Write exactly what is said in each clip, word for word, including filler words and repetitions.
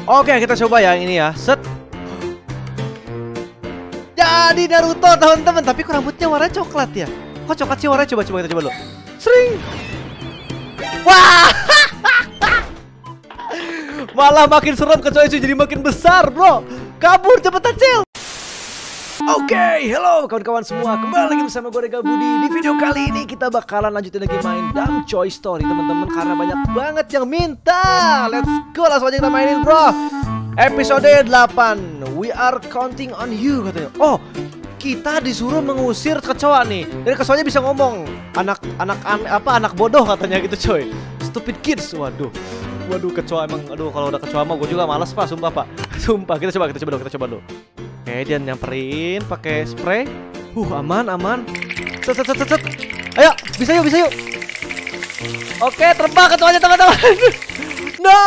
Oke, kita coba ya yang ini ya. Set. Jadi Naruto teman-teman, tapi kok rambutnya warna coklat ya? Kok coklat sih warnanya? Coba coba kita coba dulu. Sering. Wah. Malah makin serem kecoa itu jadi makin besar, bro. Kabur cepetan, Cil. Oke, okay, hello kawan-kawan semua. Kembali lagi bersama gue Rega Budi. Di video kali ini kita bakalan lanjutin lagi main Dumb Choice Story, teman-teman, karena banyak banget yang minta. Let's go, langsung aja kita mainin, bro. Episode delapan. We are counting on you, katanya. Oh, kita disuruh mengusir kecoa nih. Dan kecoanya bisa ngomong. Anak anak an, apa anak bodoh katanya gitu, coy. Stupid kids. Waduh. Waduh, kecoa emang. Aduh, kalau udah kecoa mah gue juga malas, Pak. Sumpah, Pak. Sumpah. Kita coba, kita coba dulu, kita coba dulu. Oke, dia nyamperin pakai spray. Uh, aman, aman. Set, set, set, set. Ayo, bisa yuk, bisa yuk. Oke, terbang kecoanya, teman-teman. No.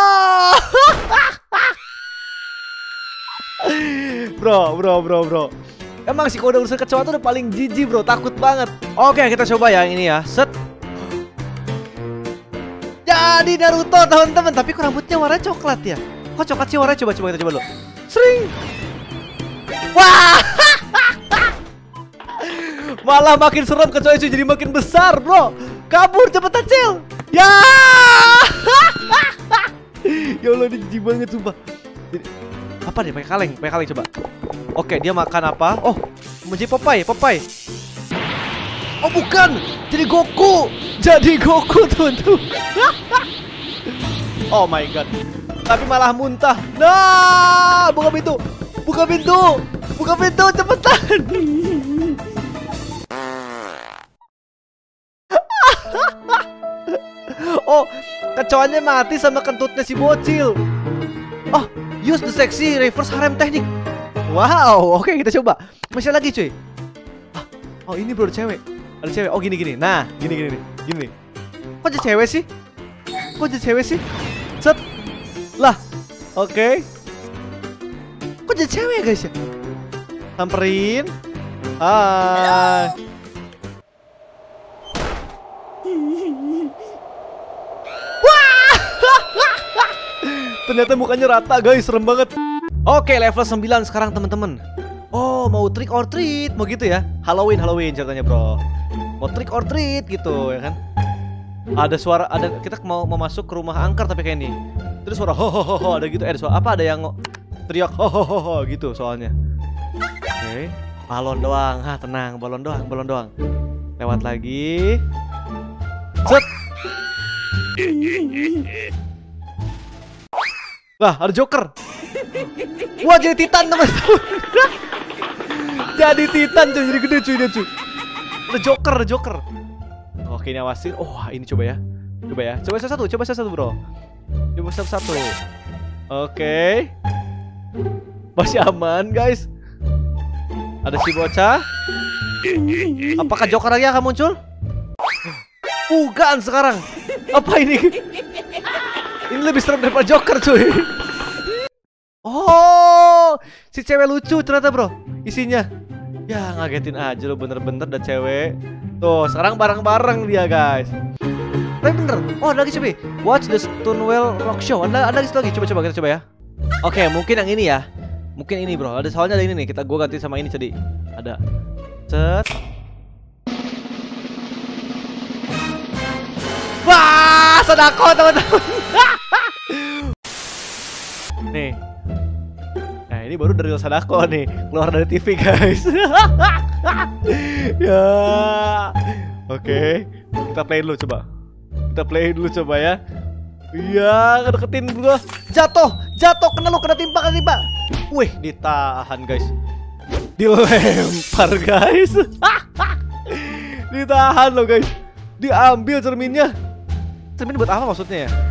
Bro, bro, bro, bro. Emang sih kalau udah urusan kecoa tuh udah paling jijik, bro. Takut banget. Oke, kita coba ya yang ini ya. Set. Jadi Naruto, teman-teman, tapi kok rambutnya warna coklat ya? Kok coklat sih warnanya? Coba, coba kita coba dulu. Sering. Wah. Malah makin serem kecoa itu jadi makin besar, bro. Kabur cepetan, Cil. Ya. Ya Allah, ini jijik banget sumpah. Apa nih? Pakai kaleng, pakai kaleng coba. Oke, dia makan apa? Oh, menjadi Popeye, Popeye. Oh, bukan. Jadi Goku. Jadi Goku, teman-teman. Oh my god. Tapi malah muntah. Nah, buka pintu. Buka pintu. Buka pintu cepetan. Oh, kecoanya mati sama kentutnya si bocil. Oh, use the sexy reverse harem technique. Wow, oke, kita coba. Masih lagi, cuy. Ah, oh, ini bro, cewek. Ada cewek. Oh, gini gini. Nah, gini gini nih. Gini. Kok jadi cewek sih? Kok jadi cewek sih? Set. Lah. Oke. Okay. Kok jadi cewek ya, guys ya? Samperin. Hai. Wah. Ternyata mukanya rata, guys. Serem banget. Oke, okay, level sembilan sekarang, teman-teman. Oh, mau trick or treat. Mau gitu ya? Halloween, Halloween ceritanya, bro. Mau trick or treat gitu, ya kan? Ada suara, ada kita mau mau masuk ke rumah angker tapi kayak ini. Terus suara ho ho ho, ho ada gitu. Eh, ada suara apa? Ada yang teriak ho ho ho, ho gitu soalnya. Oke, okay. Balon doang. Hah, tenang, balon doang, balon doang. Lewat lagi. Set. Wah, ada Joker. Wah, jadi Titan, teman-teman. Jadi Titan, cuy, jadi gede, cuy, dia, cuy. Ada Joker, ada Joker. Oke, ini awasin. Oh, ini coba ya. Coba ya. Coba satu, coba satu, bro. Coba satu-satu. Oke. Masih aman, guys. Ada si bocah. Apakah Joker lagi akan muncul? Bukan sekarang. Apa ini? Ini lebih serem daripada Joker, cuy. Oh, si cewek lucu ternyata, bro. Isinya. Ya, ngagetin aja lo, bener-bener ada cewek. Tuh, sekarang bareng-bareng dia, guys. Tapi bener. Oh, ada lagi, coba. Watch the Stonewall Rock Show. Ada ada lagi. Coba-coba kita coba ya. Oke, mungkin yang ini ya. Mungkin ini, bro. Ada soalnya ada ini nih. Kita gua ganti sama ini jadi. Ada. Set. Wah, Sadako, teman-teman. Nih. Nah, ini baru dari Sadako nih, keluar dari T V, guys. Ya. Oke, okay. Kita play dulu coba. Kita play dulu coba ya. Iya, deketin gua. Jatuh, jatuh, kena lu, kena timpa, kena timpa. Wih, ditahan, guys. Dilempar, guys. Ditahan lo, guys. Diambil cerminnya. Cermin buat apa maksudnya ya?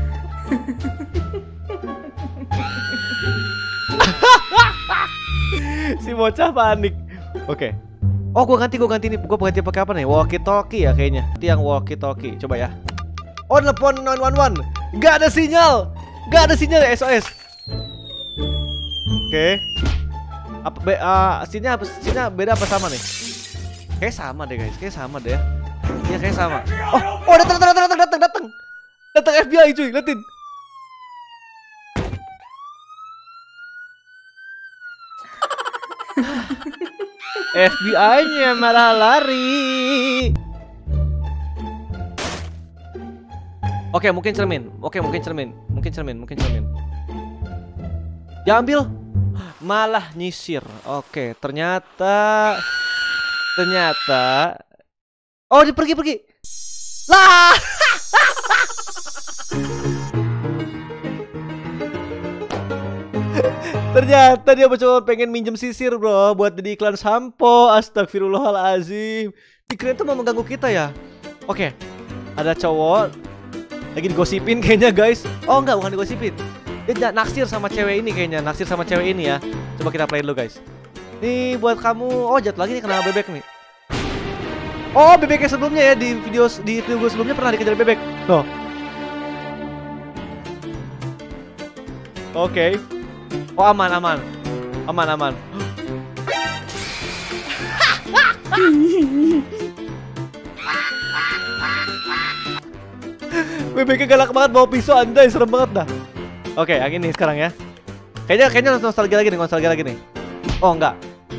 Si bocah panik. Oke. Okay. Oh, gua ganti, gua ganti nih. Gua ganti pakai apa nih? Walkie talkie ya kayaknya. Itu yang walkie talkie. Coba ya. Oh, telepon sembilan satu satu. Gak ada sinyal. Gak ada sinyal ya, S O S. Oke. Okay. Apa be uh, sinyal apa sinyal beda apa sama nih? Kayak sama deh, guys. Kayak sama deh. Iya, kayak sama. Oh, oh datang datang datang datang datang. Datang F B I, cuy. Liatin. F B I-nya malah lari. Oke, mungkin cermin. Oke, mungkin cermin. Mungkin cermin, mungkin cermin. Diambil. Malah nyisir. Oke, ternyata ternyata oh, dia pergi-pergi. Lah. Ternyata dia cuma pengen minjem sisir, bro, buat jadi iklan sampo. Astagfirullahalazim. Dikira tuh mau mengganggu kita ya. Oke, ada cowok lagi digosipin kayaknya, guys. Oh enggak, bukan digosipin. Dia naksir sama cewek ini kayaknya. Naksir sama cewek ini ya. Coba kita play dulu, guys. Nih buat kamu. Oh, jatuh lagi nih kena bebek nih. Oh, bebeknya sebelumnya ya. Di video di video gue sebelumnya pernah dikejar bebek. Tuh. Oke. Oh, aman, aman. Aman, aman. Bebeknya galak banget bawa pisau, anjay, serem banget dah. Oke, yang ini sekarang ya. Kayaknya kayaknya nostalgia lagi nih, nostalgia lagi nih. Oh, enggak.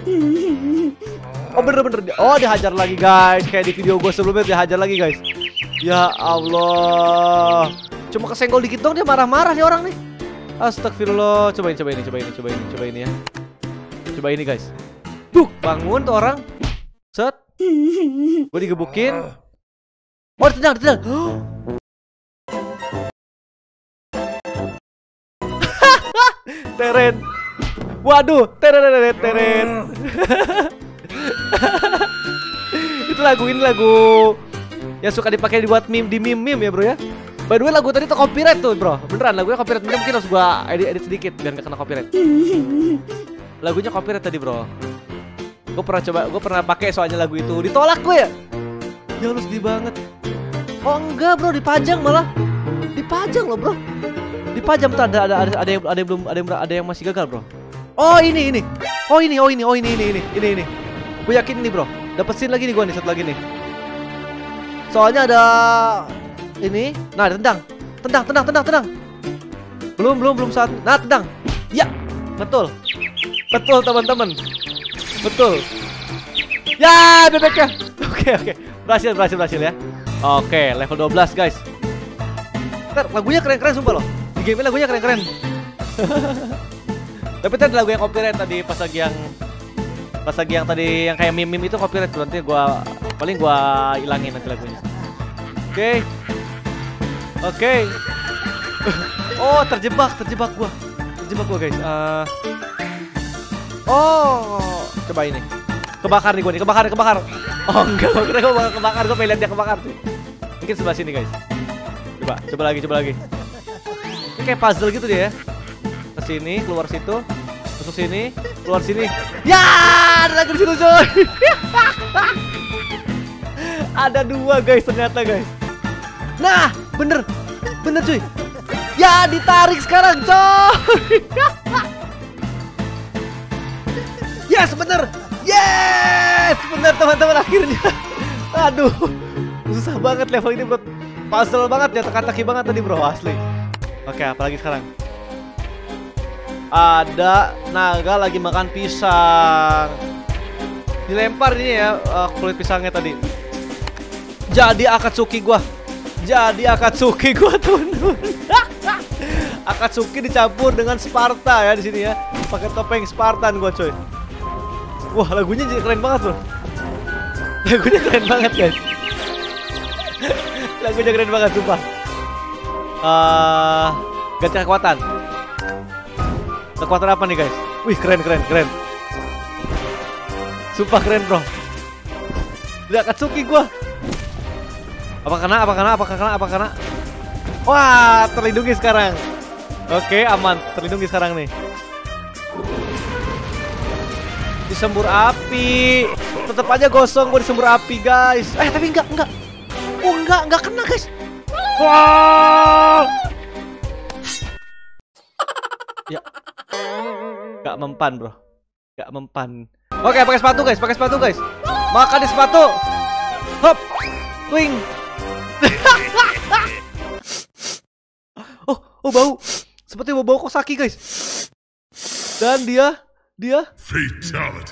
Oh, bener-bener. Oh, dihajar lagi, guys. Kayak di video gue sebelumnya dihajar lagi, guys. Ya Allah. Cuma kesenggol dikit dong dia marah-marah nih orang nih. Astagfirullah. Coba ini, coba ini, coba ini, coba ini, coba ini ya. Coba ini, guys. Duh, bangun tuh orang. Set. Gue digebukin. Oh, ditendang, ditendang. Teren. Waduh, teren, teren, teren. Itu lagu, ini lagu yang suka dipakai dibuat meme, di meme-meme ya, bro ya. By the way, lagu tadi tuh copyright tuh, bro. Beneran, lagunya copyright. Mungkin, mungkin harus gua edit, edit sedikit biar gak kena copyright. Lagunya copyright tadi, bro. Gue pernah coba, gue pernah pakai soalnya lagu itu. Ditolak gue ya. Ya lu sedih banget. Oh enggak, bro, dipajang malah. Dipajang loh, bro. Dipajang, bentar, ada ada ada ada yang ada yang belum ada yang ada yang masih gagal, bro. Oh, ini ini. Oh, ini, oh ini, oh ini ini ini ini ini. Gue yakin nih, bro. Dapet scene lagi nih gue nih, satu lagi nih. Soalnya ada ini. Nah, tendang. Tendang, tendang, tendang, tendang. Belum, belum, belum saat. Nah, tendang. Ya, betul. Betul, teman-teman. Betul. Ya, bebeknya. Oke, oke. Berhasil, berhasil, berhasil ya. Oke, level dua belas, guys. Ntar, lagunya keren-keren sumpah loh. Di game ini lagunya keren-keren. Tapi tadi lagu yang copyright tadi pas lagi yang pas lagi yang tadi yang kayak meme-meme itu copyright. Nanti gua paling gua ilangin nanti lagunya. Oke. Okay. Oke. Okay. Oh, terjebak, terjebak gua. Terjebak gua, guys. Uh... Oh, coba ini. Kebakar nih gua nih, kebakar, kebakar. Oh, enggak, gua kira gua bakal kebakar, gua pengen lihat dia kebakar tuh. Mungkin sebelah sini, guys. Coba, coba lagi, coba lagi. Ini kayak puzzle gitu dia ya. Ke sini, keluar situ. Masuk sini, keluar sini. Ya, ada lagi di situ, coy. Ada dua, guys, ternyata, guys. Nah, bener. Bener, cuy. Ya, ditarik sekarang, coy. Yes, bener. Yes, bener, teman-teman, akhirnya. Aduh, susah banget level ini, bro. Puzzle banget ya, teka-teki banget tadi, bro, asli. Oke, apalagi sekarang? Ada naga lagi makan pisang. Dilempar ini ya, uh, kulit pisangnya tadi. Jadi Akatsuki gua. Jadi Akatsuki gua, teman-teman. Akatsuki dicampur dengan Sparta ya di sini ya. Pakai topeng Spartan gua, coy. Wah, lagunya jadi keren banget, bro. Lagunya keren banget, guys. Lagunya keren banget, sumpah. Uh, gacha kekuatan. Kekuatan apa nih, guys? Wih, keren, keren, keren. Sumpah keren, bro. Lihat Akatsuki gua. Apa kena? Apa kena? Apa kena? Apa kena? Wah, terlindungi sekarang. Oke, aman. Terlindungi sekarang nih. Disembur api. Tetap aja gosong gua disembur api, guys. Eh, tapi enggak, enggak. Oh, enggak, enggak kena, guys. Wah. Ya. Gak mempan, bro. Gak mempan. Oke, pakai sepatu, guys. Pakai sepatu, guys. Makan di sepatu. Hop. Wing. Oh, oh bau. Seperti bau bau Kosaki, guys. Dan dia dia. Fatality.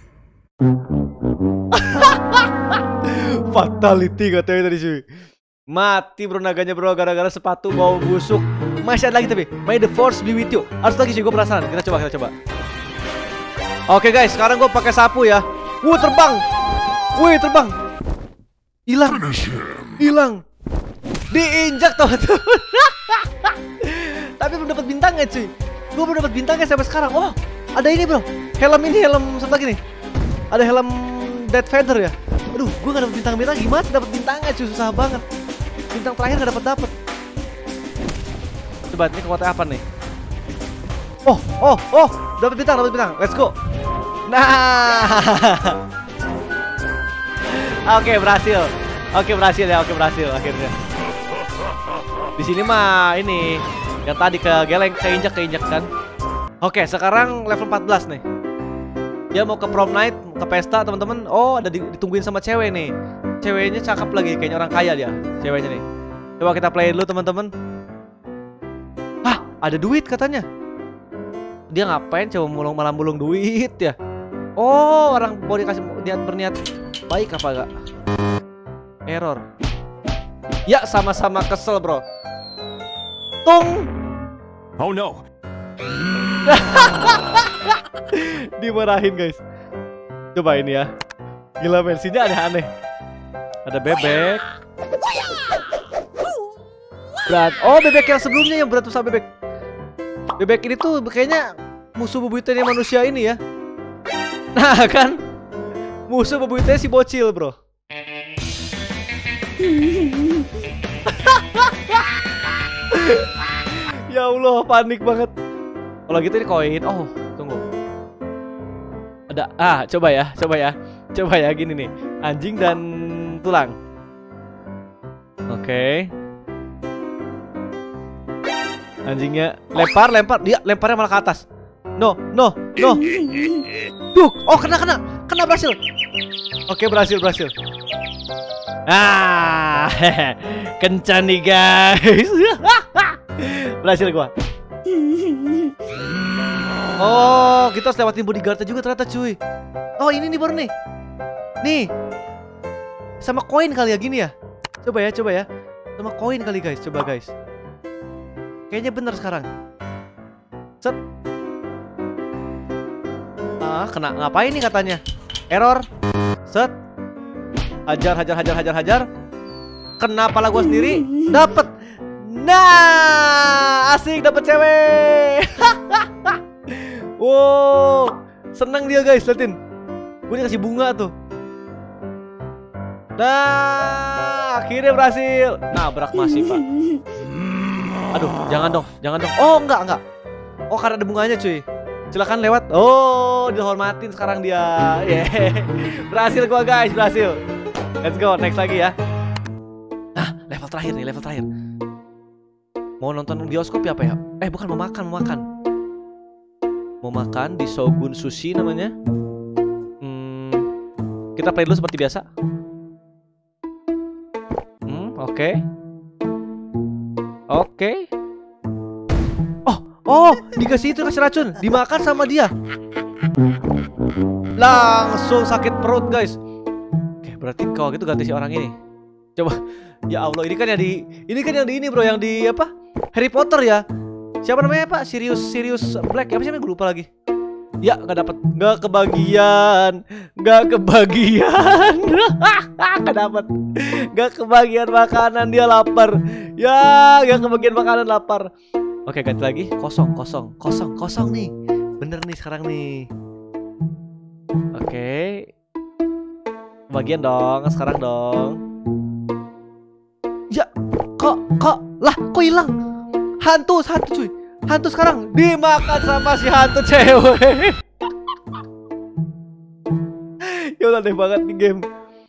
Fatality katanya tadi cuy. Mati bro naganya bro, gara-gara sepatu bau busuk. Masih ada lagi tapi. May the force be with you. Harus lagi cuy, gue penasaran. Kita coba, kita coba. Oke guys, sekarang gue pakai sapu ya. Wuh terbang. Wih terbang. Hilang. Hilang. Diinjak teman-teman. Tapi belum dapat bintangnya cuy. Gue belum dapat bintangnya sampai sekarang. Oh, ada ini bro. Helm ini, helm satu lagi nih. Ada helm Death Feather ya. Aduh, gue gak dapet bintang-bintang. Gimana dapat bintangnya cuy, susah banget. Bintang terakhir gak dapet dapet. Coba ini kekuatan apa nih? Oh, oh, oh, dapat bintang, dapat bintang. Let's go. Nah. Oke, berhasil. Oke, berhasil ya, oke berhasil akhirnya. Di sini mah ini yang tadi ke geleng, keinjak keinjak kan. Oke, sekarang level empat belas nih. Dia mau ke prom night, ke pesta teman-teman. Oh, ada ditungguin sama cewek nih. Ceweknya cakep lagi, kayaknya orang kaya dia, ceweknya nih. Coba kita play dulu teman-teman. Hah, ada duit katanya. Dia ngapain coba mulung malah mulung duit ya? Oh, orang mau dikasih niat berniat baik apa enggak? Error. Ya, sama-sama kesel, bro. Tung. Oh no. Dimarahin, guys. Coba ini ya. Gila versinya aneh-aneh. Ada bebek. Berat. Oh, bebek yang sebelumnya yang berantem sama bebek. Bebek ini tuh kayaknya musuh bebuyutannya manusia ini ya. Nah, kan? Musuh bebuyutannya si bocil, bro. Ya Allah, panik banget. Kalau gitu ini koin. Oh, tunggu. Ada. Ah, coba ya, coba ya. Coba ya gini nih. Anjing dan tulang. Oke. Anjingnya lempar, lempar. Dia lemparnya malah ke atas. No, no, no. Duh, oh kena, kena. Kena berhasil. Oke, berhasil, berhasil. Ah, kencan nih guys. Berhasil gua. Oh, kita harus lewatin bodyguardnya juga ternyata cuy. Oh, ini nih baru nih. Nih. Sama koin kali ya gini ya. Coba ya, coba ya. Sama koin kali guys, coba guys. Kayaknya bener sekarang. Set. Ah, kena ngapain nih katanya? Error. Set. Hajar, hajar, hajar, hajar, hajar. Kena pala gua sendiri. Dapet. Nah, asik dapet cewek. Wow, seneng dia guys, liatin. Gue dikasih bunga tuh. Nah, akhirnya berhasil. Nabrak masih pak. Aduh, jangan dong, jangan dong. Oh, enggak, enggak. Oh, karena ada bunganya cuy. Silakan lewat. Oh, dihormatin sekarang dia. Yeah. Berhasil gua guys, berhasil. Let's go, next lagi ya. Nah, level terakhir nih, level terakhir. Mau nonton bioskop ya apa ya? Eh, bukan, mau makan, mau makan. Mau makan di Shogun Sushi namanya. Hmm, kita play dulu seperti biasa. Hmm, oke. Okay. Oke. Okay. Oh, oh, dikasih itu, kasih racun, dimakan sama dia. Langsung sakit perut, guys. Oke, berarti kalau gitu ganti si orang ini. Coba. Ya Allah, ini kan yang di ini kan yang di ini, bro, yang di apa? Harry Potter ya. Siapa namanya, Pak? Sirius Sirius Black. Apa sih namanya? Gue lupa lagi. Ya, nggak dapat, nggak kebagian, nggak kebagian, nggak dapat, nggak kebagian makanan, dia lapar. Ya, nggak kebagian makanan, lapar. Oke, ganti lagi. Kosong, kosong, kosong, kosong nih. Bener nih sekarang nih. Oke. Bagian dong, sekarang dong. Ya, kok, kok, lah, kok hilang? Hantu, hantu cuy. Hantu sekarang dimakan sama si hantu cewek. Ya udah, aneh banget nih game.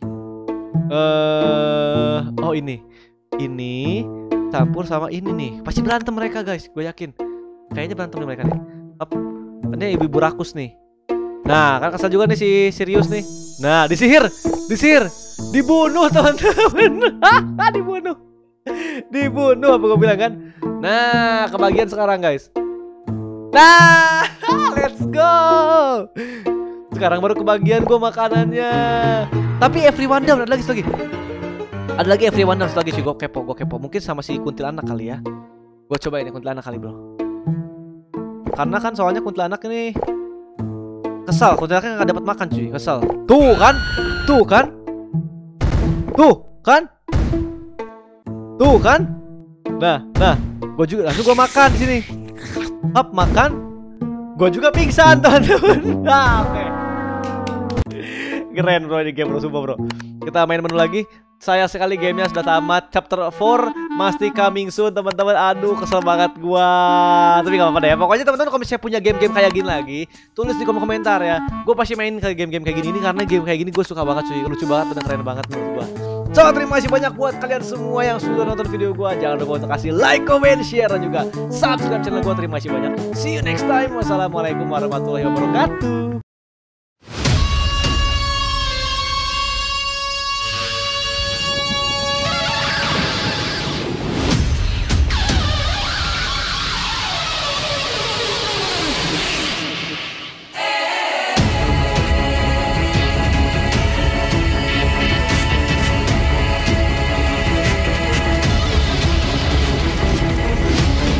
Uh, oh ini, ini campur sama ini nih. Pasti berantem mereka guys, gue yakin. Kayaknya berantem nih mereka nih. Up. Ini ibu-ibu rakus nih. Nah, kan kesal juga nih si Sirius nih. Nah, disihir, disihir, dibunuh teman-teman. Dibunuh, dibunuh apa gue bilang kan? Nah, kebagian sekarang guys. Nah, let's go. bro. Sekarang baru kebagian gue makanannya. Tapi everyone down, ada lagi satu lagi. Ada lagi everyone down satu lagi sih. Gue kepo, gue kepo. Mungkin sama si kuntilanak kali ya. Gue coba ini kuntilanak kali bro. Karena kan soalnya kuntilanak ini kesal, kuntilanaknya gak dapat makan cuy, kesal. Tuh kan, tuh kan, tuh kan, tuh kan. Nah, nah, gue juga langsung gue makan di sini. Hap makan, gue juga pingsan teman-teman. Nah, oke. Okay. Keren bro ini game bro, sumpah bro. Kita main menu lagi. Sayang sekali gamenya sudah tamat. Chapter four masih coming soon teman-teman. Aduh kesel banget gua. Tapi gak apa-apa deh. Pokoknya teman-teman kalau misalnya punya game-game kayak gini lagi, tulis di kolom komentar ya. Gue pasti main ke game-game kayak gini ini karena game kayak gini gue suka banget cuy. Lucu banget dan keren banget menurut gua. So terima kasih banyak buat kalian semua yang sudah nonton video gua. Jangan lupa untuk kasih like, comment, share dan juga subscribe channel gua. Terima kasih banyak. See you next time. Wassalamualaikum warahmatullahi wabarakatuh.